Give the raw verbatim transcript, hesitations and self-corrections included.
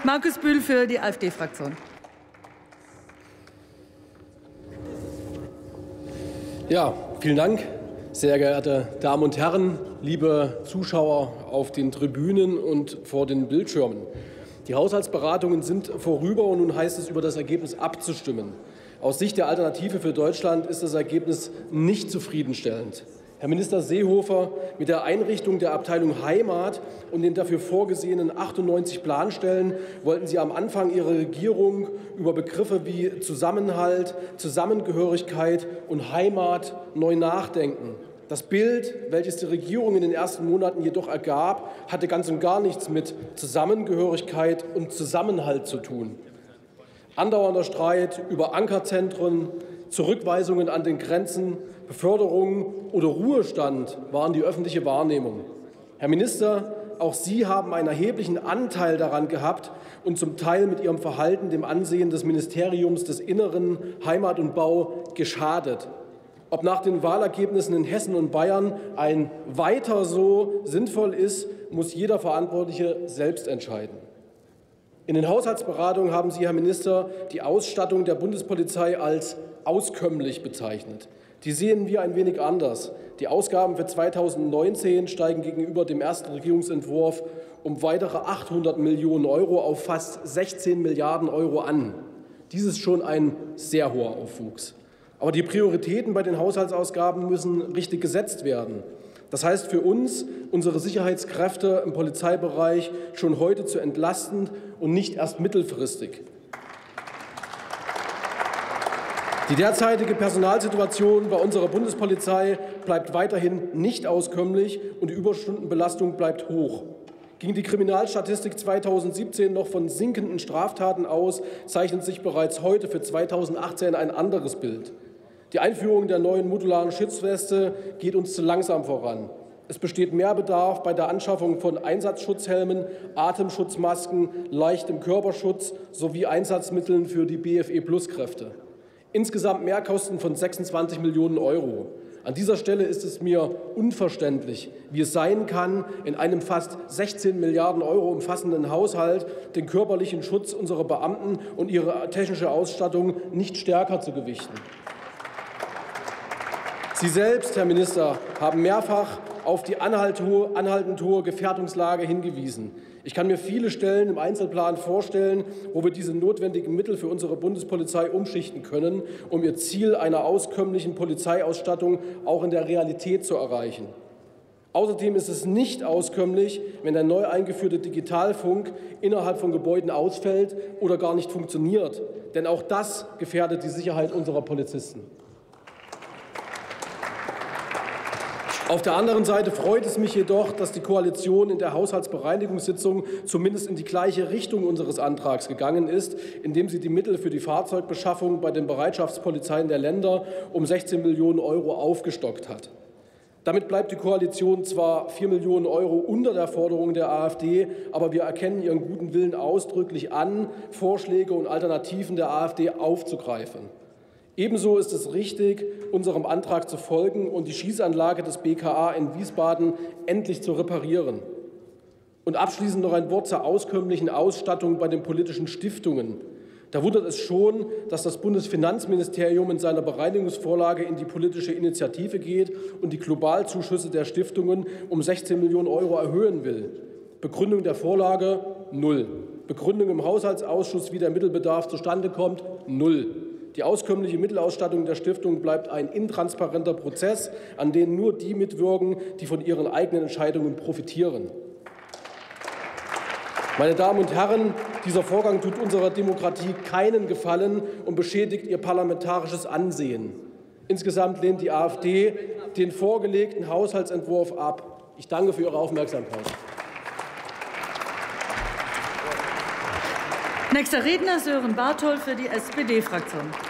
Markus Bühl für die AfD-Fraktion. Ja, vielen Dank, sehr geehrte Damen und Herren, liebe Zuschauer auf den Tribünen und vor den Bildschirmen. Die Haushaltsberatungen sind vorüber und nun heißt es, über das Ergebnis abzustimmen. Aus Sicht der Alternative für Deutschland ist das Ergebnis nicht zufriedenstellend. Herr Minister Seehofer, mit der Einrichtung der Abteilung Heimat und den dafür vorgesehenen achtundneunzig Planstellen wollten Sie am Anfang Ihrer Regierung über Begriffe wie Zusammenhalt, Zusammengehörigkeit und Heimat neu nachdenken. Das Bild, welches die Regierung in den ersten Monaten jedoch ergab, hatte ganz und gar nichts mit Zusammengehörigkeit und Zusammenhalt zu tun. Andauernder Streit über Ankerzentren, Zurückweisungen an den Grenzen, Beförderung oder Ruhestand waren die öffentliche Wahrnehmung. Herr Minister, auch Sie haben einen erheblichen Anteil daran gehabt und zum Teil mit Ihrem Verhalten dem Ansehen des Ministeriums des Inneren, Heimat und Bau geschadet. Ob nach den Wahlergebnissen in Hessen und Bayern ein Weiter so sinnvoll ist, muss jeder Verantwortliche selbst entscheiden. In den Haushaltsberatungen haben Sie, Herr Minister, die Ausstattung der Bundespolizei als auskömmlich bezeichnet. Die sehen wir ein wenig anders. Die Ausgaben für zweitausendneunzehn steigen gegenüber dem ersten Regierungsentwurf um weitere achthundert Millionen Euro auf fast sechzehn Milliarden Euro an. Dies ist schon ein sehr hoher Aufwuchs. Aber die Prioritäten bei den Haushaltsausgaben müssen richtig gesetzt werden. Das heißt für uns, unsere Sicherheitskräfte im Polizeibereich schon heute zu entlasten und nicht erst mittelfristig. Die derzeitige Personalsituation bei unserer Bundespolizei bleibt weiterhin nicht auskömmlich und die Überstundenbelastung bleibt hoch. Ging die Kriminalstatistik zweitausendsiebzehn noch von sinkenden Straftaten aus, zeichnet sich bereits heute für zweitausendachtzehn ein anderes Bild. Die Einführung der neuen modularen Schutzweste geht uns zu langsam voran. Es besteht Mehrbedarf bei der Anschaffung von Einsatzschutzhelmen, Atemschutzmasken, leichtem Körperschutz sowie Einsatzmitteln für die B F E-Plus-Kräfte. Insgesamt Mehrkosten von sechsundzwanzig Millionen Euro. An dieser Stelle ist es mir unverständlich, wie es sein kann, in einem fast sechzehn Milliarden Euro umfassenden Haushalt den körperlichen Schutz unserer Beamten und ihre technische Ausstattung nicht stärker zu gewichten. Sie selbst, Herr Minister, haben mehrfach auf die anhaltend hohe Gefährdungslage hingewiesen. Ich kann mir viele Stellen im Einzelplan vorstellen, wo wir diese notwendigen Mittel für unsere Bundespolizei umschichten können, um ihr Ziel einer auskömmlichen Polizeiausstattung auch in der Realität zu erreichen. Außerdem ist es nicht auskömmlich, wenn der neu eingeführte Digitalfunk innerhalb von Gebäuden ausfällt oder gar nicht funktioniert. Denn auch das gefährdet die Sicherheit unserer Polizisten. Auf der anderen Seite freut es mich jedoch, dass die Koalition in der Haushaltsbereinigungssitzung zumindest in die gleiche Richtung unseres Antrags gegangen ist, indem sie die Mittel für die Fahrzeugbeschaffung bei den Bereitschaftspolizeien der Länder um sechzehn Millionen Euro aufgestockt hat. Damit bleibt die Koalition zwar vier Millionen Euro unter der Forderung der AfD, aber wir erkennen ihren guten Willen ausdrücklich an, Vorschläge und Alternativen der AfD aufzugreifen. Ebenso ist es richtig, unserem Antrag zu folgen und die Schießanlage des B K A in Wiesbaden endlich zu reparieren. Und abschließend noch ein Wort zur auskömmlichen Ausstattung bei den politischen Stiftungen. Da wundert es schon, dass das Bundesfinanzministerium in seiner Bereinigungsvorlage in die politische Initiative geht und die Globalzuschüsse der Stiftungen um sechzehn Millionen Euro erhöhen will. Begründung der Vorlage null. Begründung im Haushaltsausschuss, wie der Mittelbedarf zustande kommt, null. Die auskömmliche Mittelausstattung der Stiftung bleibt ein intransparenter Prozess, an dem nur die mitwirken, die von ihren eigenen Entscheidungen profitieren. Meine Damen und Herren, dieser Vorgang tut unserer Demokratie keinen Gefallen und beschädigt ihr parlamentarisches Ansehen. Insgesamt lehnt die AfD den vorgelegten Haushaltsentwurf ab. Ich danke für Ihre Aufmerksamkeit. Nächster Redner Sören Barthold für die S P D-Fraktion.